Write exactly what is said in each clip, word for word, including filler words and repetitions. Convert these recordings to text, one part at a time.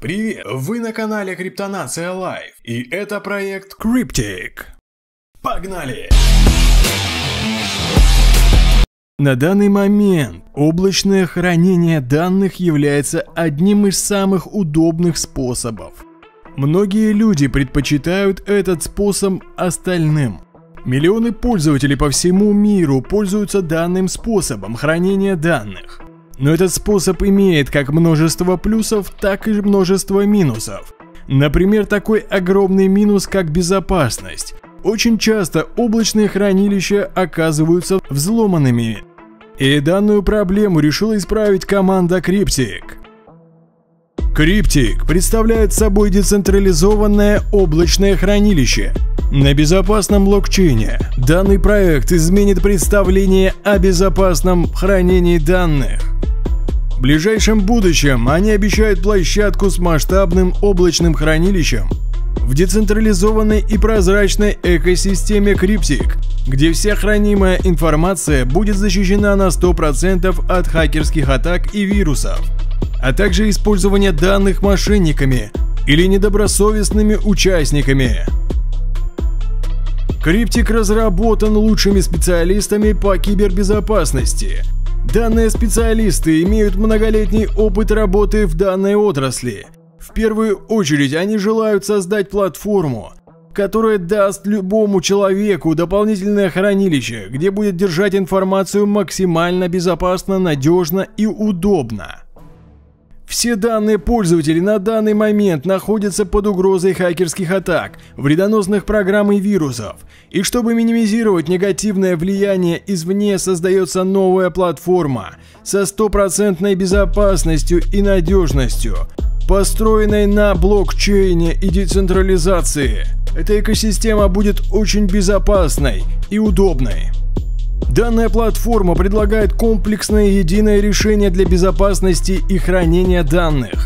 Привет! Вы на канале Криптонация Лайв, и это проект Cryptic. Погнали! На данный момент облачное хранение данных является одним из самых удобных способов. Многие люди предпочитают этот способ остальным. Миллионы пользователей по всему миру пользуются данным способом хранения данных. Но этот способ имеет как множество плюсов, так и множество минусов. Например, такой огромный минус, как безопасность. Очень часто облачные хранилища оказываются взломанными. И данную проблему решила исправить команда Cryptic. Cryptic представляет собой децентрализованное облачное хранилище на безопасном блокчейне. Данный проект изменит представление о безопасном хранении данных. В ближайшем будущем они обещают площадку с масштабным облачным хранилищем в децентрализованной и прозрачной экосистеме Cryptic, где вся хранимая информация будет защищена на сто процентов от хакерских атак и вирусов, а также использования данных мошенниками или недобросовестными участниками. Cryptic разработан лучшими специалистами по кибербезопасности. Данные специалисты имеют многолетний опыт работы в данной отрасли. В первую очередь они желают создать платформу, которая даст любому человеку дополнительное хранилище, где будет держать информацию максимально безопасно, надежно и удобно. Все данные пользователей на данный момент находятся под угрозой хакерских атак, вредоносных программ и вирусов. И чтобы минимизировать негативное влияние извне, создается новая платформа со стопроцентной безопасностью и надежностью, построенной на блокчейне и децентрализации. Эта экосистема будет очень безопасной и удобной. Данная платформа предлагает комплексное единое решение для безопасности и хранения данных.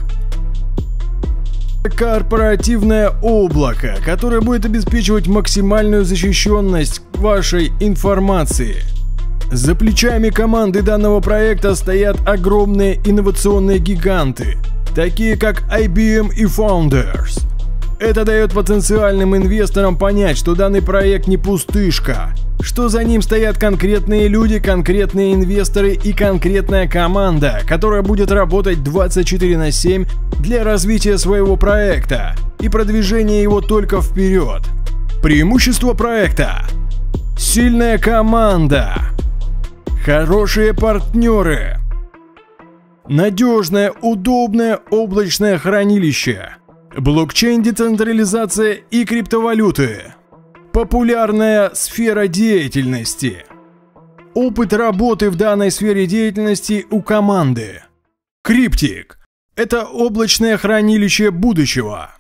Корпоративное облако, которое будет обеспечивать максимальную защищенность вашей информации. За плечами команды данного проекта стоят огромные инновационные гиганты, такие как ай би эм и Founders. Это дает потенциальным инвесторам понять, что данный проект не пустышка, что за ним стоят конкретные люди, конкретные инвесторы и конкретная команда, которая будет работать двадцать четыре на семь для развития своего проекта и продвижения его только вперед. Преимущество проекта: сильная команда, хорошие партнеры, надежное, удобное облачное хранилище, блокчейн, децентрализация и криптовалюты, популярная сфера деятельности, опыт работы в данной сфере деятельности у команды. Cryptic – это облачное хранилище будущего.